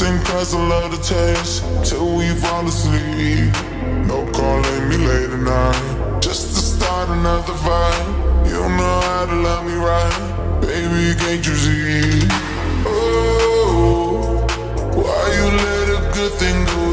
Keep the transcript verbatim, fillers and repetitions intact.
Kissing cause I love the taste till we fall asleep. No calling me late at night, just to start another fight. You know how to love me right, baby, can't you see? Oh, why you let a good thing go